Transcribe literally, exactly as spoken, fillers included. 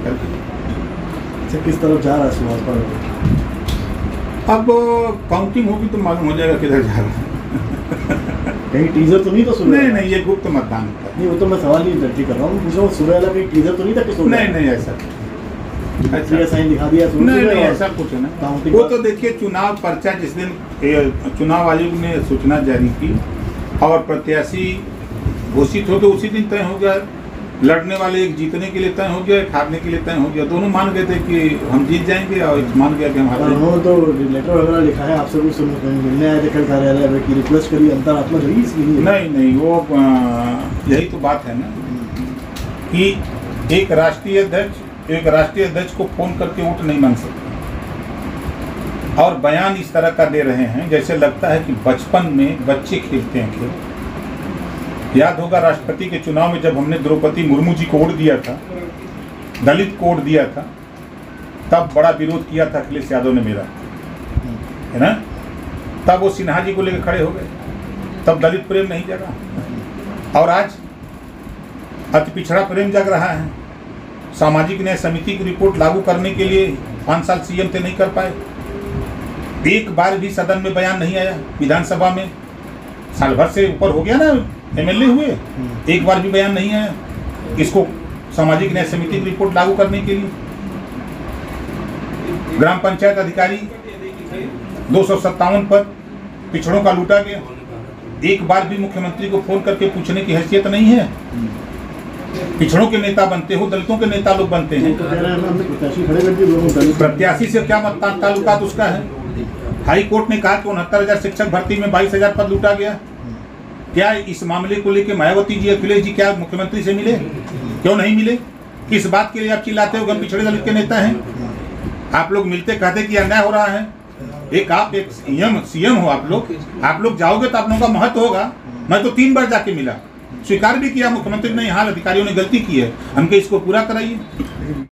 अच्छा, किस तरफ जा रहा है सुभाष पार्टी? अब काउंटिंग होगी तो मालूम हो जाएगा किधर जा रहा है। कहीं टीजर तो नहीं था सुबह? नहीं नहीं, ये गुप्त मतदान होता है। नहीं, वो तो मैं सवाल ही जल्दी कर रहा हूँ, पूछ रहा हूँ सुबह वाला कहीं टीजर तो नहीं था? किस नहीं नहीं, ऐसा ऐसा साइन दिखा दिया? नहीं नहीं, ऐसा कुछ नहीं। वो तो देखिए, चुनाव पर्चा जिस दिन चुनाव आयोग ने सूचना जारी की और प्रत्याशी घोषित हो, तो उसी दिन तय हो गया। लड़ने वाले एक जीतने के लिए तय हो गया, एक हारने के लिए तय हो गया। दोनों मान गए थे कि हम जीत जाएंगे और एक मान गया कि हम हार जाएंगे। तो लेटर वगैरह लिखा है आपसे, कुछ मिलने आए थे कल कार्यालय में की रिक्वेस्ट करी, अंतरात्मा रही इसकी? नहीं नहीं, वो यही तो बात है ना कि एक राष्ट्रीय अध्यक्ष एक राष्ट्रीय अध्यक्ष को फोन करके वोट नहीं मांग सकते, और बयान इस तरह का दे रहे हैं जैसे लगता है कि बचपन में बच्चे खेलते हैं खेल। याद होगा राष्ट्रपति के चुनाव में जब हमने द्रौपदी मुर्मू जी को वोट दिया था, दलित को वोट दिया था, तब बड़ा विरोध किया था अखिलेश यादव ने मेरा, है ना। तब वो सिन्हा जी को लेकर खड़े हो गए, तब दलित प्रेम नहीं जगा। और आज अति पिछड़ा प्रेम जग रहा है। सामाजिक न्याय समिति की रिपोर्ट लागू करने के लिए पाँच साल सीएम थे, नहीं कर पाए। एक बार भी सदन में बयान नहीं आया, विधानसभा में साल भर से ऊपर हो गया ना एमएलए हुए, एक बार भी बयान नहीं आया इसको सामाजिक न्याय समिति की रिपोर्ट लागू करने के लिए। ग्राम पंचायत अधिकारी दो सौ सत्तावन पर पिछड़ों का लूटा गया, एक बार भी मुख्यमंत्री को फोन करके पूछने की हैसियत नहीं है। पिछड़ों के नेता बनते हो, दलितों के नेता लोग बनते हैं। प्रत्याशी से क्या मत ताल्लुकात उसका है? हाई कोर्ट ने कहा कि उनहत्तर हजार शिक्षक भर्ती में बाईस हजार पद लूटा गया। क्या इस मामले को लेकर मायावती जी, अखिलेश जी क्या मुख्यमंत्री से मिले? क्यों नहीं मिले? किस बात के लिए आप चिल्लाते हो कि हम पिछड़े दलित के नेता हैं? आप लोग मिलते कहते कि अन्याय हो रहा है। एक आप एक सीएम सीएम हो, आप लोग आप लोग जाओगे तो आप लोगों का महत्व होगा। मैं तो तीन बार जाके मिला, स्वीकार भी किया मुख्यमंत्री ने, यहाँ अधिकारियों ने गलती की है, हमके इसको पूरा कराइए।